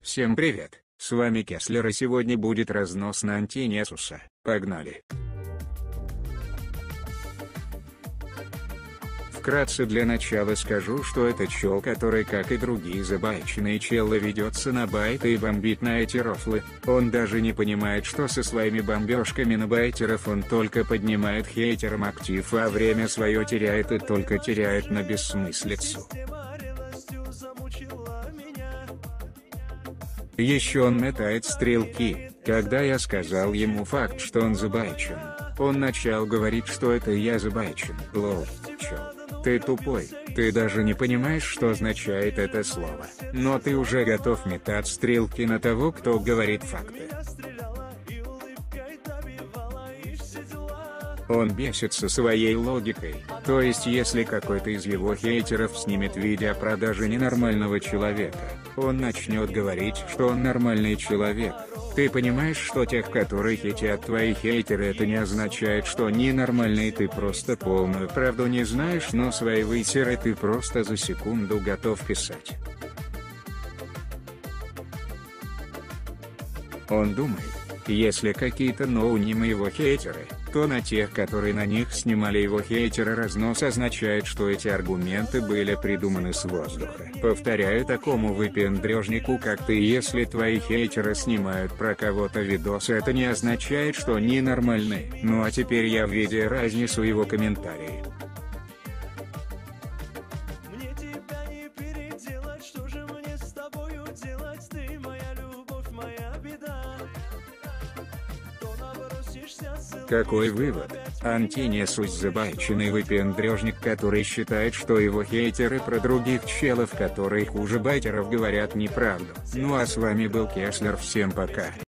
Всем привет, с вами Кеслер, и сегодня будет разнос на антинесуса. Погнали! Вкратце для начала скажу, что это чел, который, как и другие забайченные челы, ведется на байты и бомбит на эти рофлы. Он даже не понимает, что со своими бомбежками на байтеров он только поднимает хейтерам актив, а время свое теряет и только теряет на бессмыслицу. Еще он метает стрелки. Когда я сказал ему факт, что он забайчен, он начал говорить, что это я забайчен. Лол, чел, ты тупой, ты даже не понимаешь, что означает это слово, но ты уже готов метать стрелки на того, кто говорит факты. Он бесится своей логикой, то есть если какой-то из его хейтеров снимет видео о продаже ненормального человека, он начнет говорить, что он нормальный человек. Ты понимаешь, что тех, которые хейтят твои хейтеры, это не означает, что ненормальный, ты просто полную правду не знаешь, но свои вейтеры ты просто за секунду готов писать. Он думает, если какие-то ноунимы его хейтеры, то на тех, которые на них снимали его хейтеры, разнос означает, что эти аргументы были придуманы с воздуха. Повторяю такому выпендрежнику, как ты, если твои хейтеры снимают про кого-то видос, это не означает, что они нормальные. Ну а теперь я видя разницу его комментарии. Какой вывод? Антинесус забайченный выпендрежник, который считает, что его хейтеры про других челов, которые хуже байтеров, говорят неправду. Ну а с вами был Кеслер, всем пока.